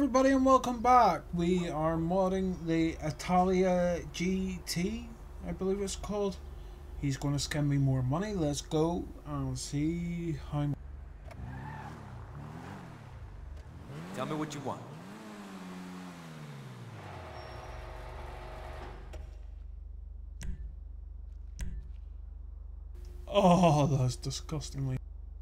everybody and welcome back. We are modding the Italia GT, I believe it's called. He's going to scam me more money. Let's go and see how much. Tell me what you want. Oh, that's disgustingly.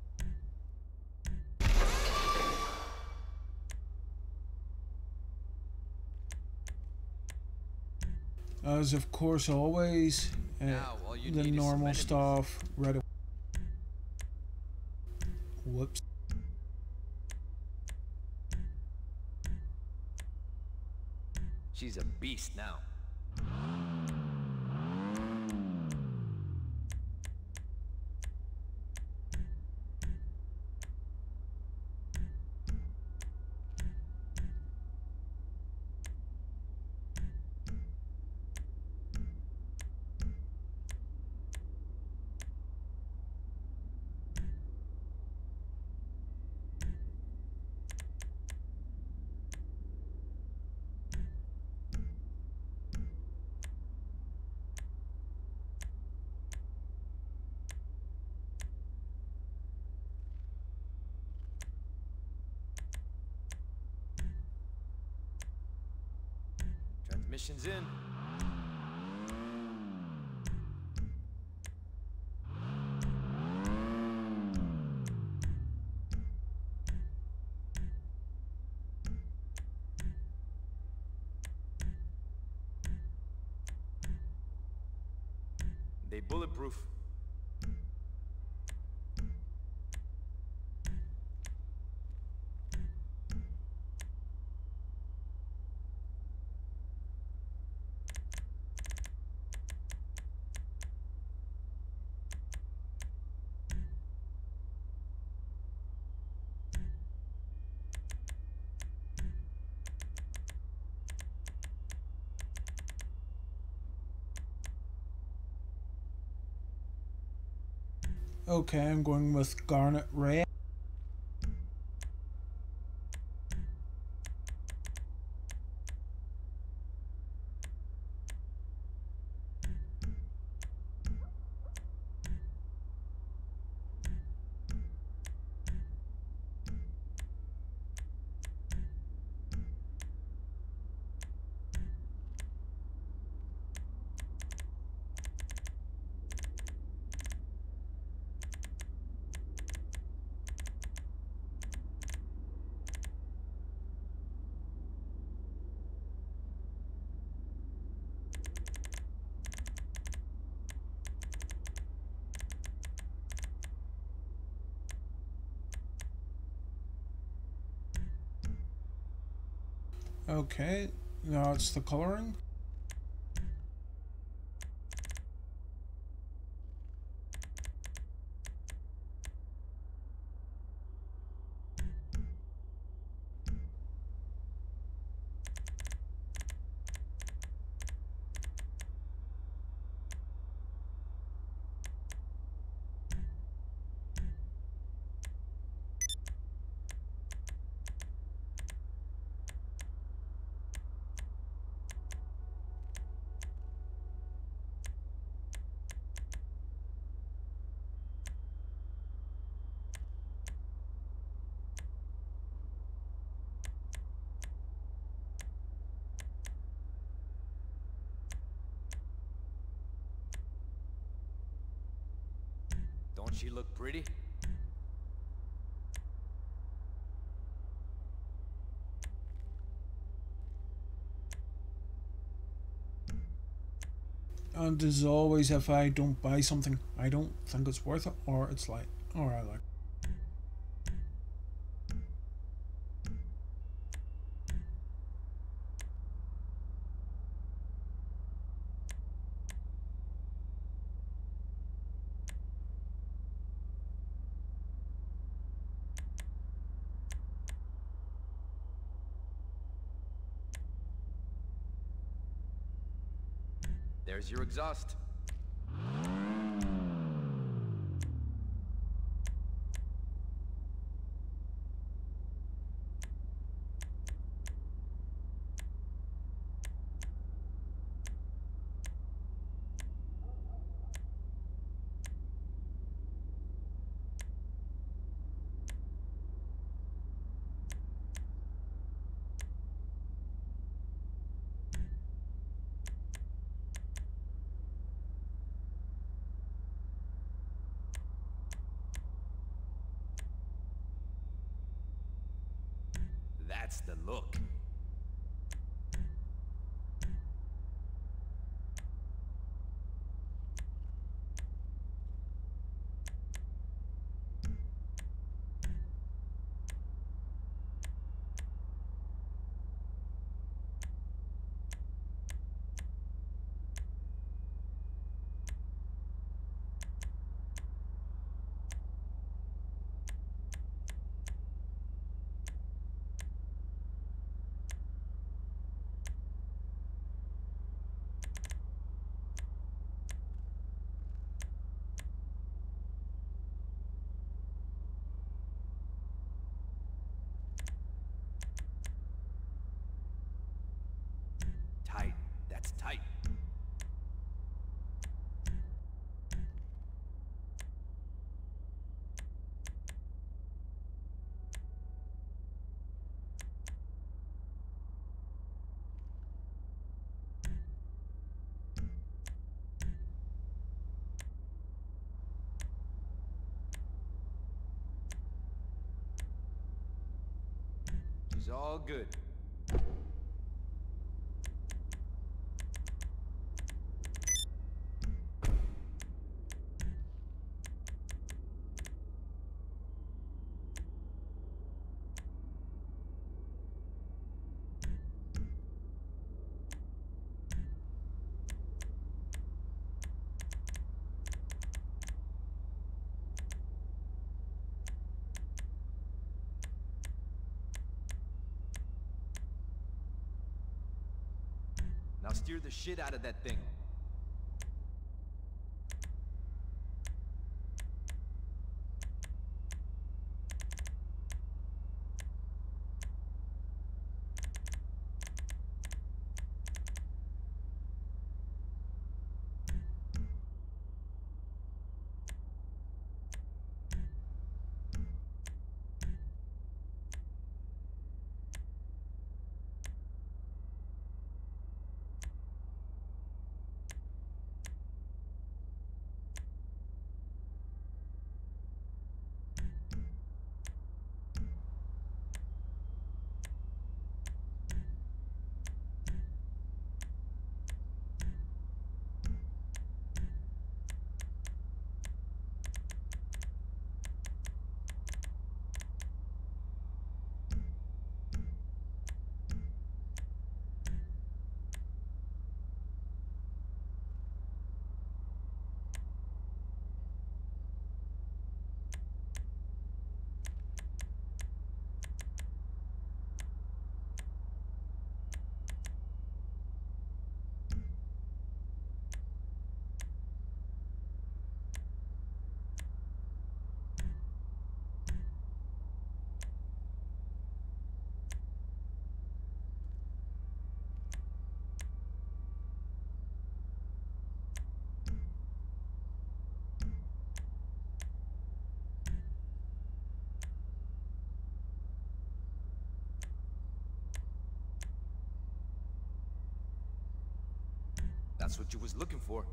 As of course always, the normal stuff. Right away. Whoops. She's a beast now. Transmission's in. They bulletproof. Okay, I'm going with garnet red. Okay, now it's the coloring. Don't she look pretty? And as always, if I don't buy something, I don't think it's worth it, or it's like, or I like. There's your exhaust. That's the look. Tight. That's tight. She's all good. Now steer the shit out of that thing. That's what you was looking for.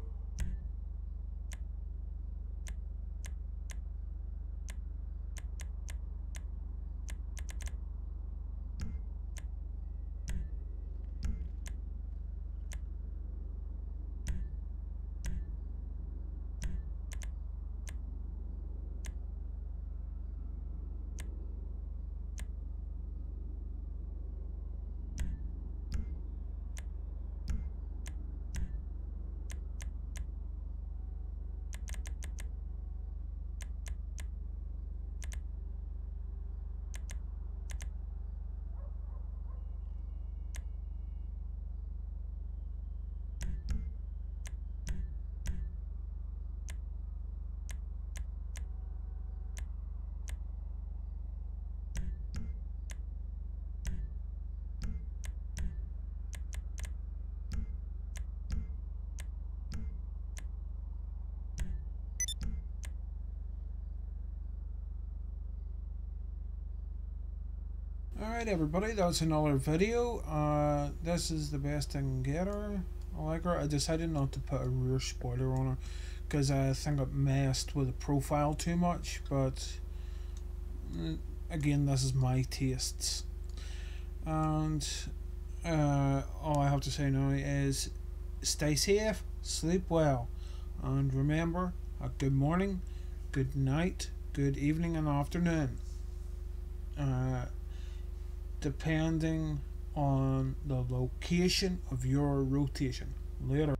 Alright everybody, that's another video. This is the best I can get her. I like her. I decided not to put a rear spoiler on her because I think it messed with the profile too much, but again, this is my tastes. And all I have to say now is stay safe, sleep well, and remember, a good morning, good night, good evening, and afternoon, depending on the location of your rotation. Later.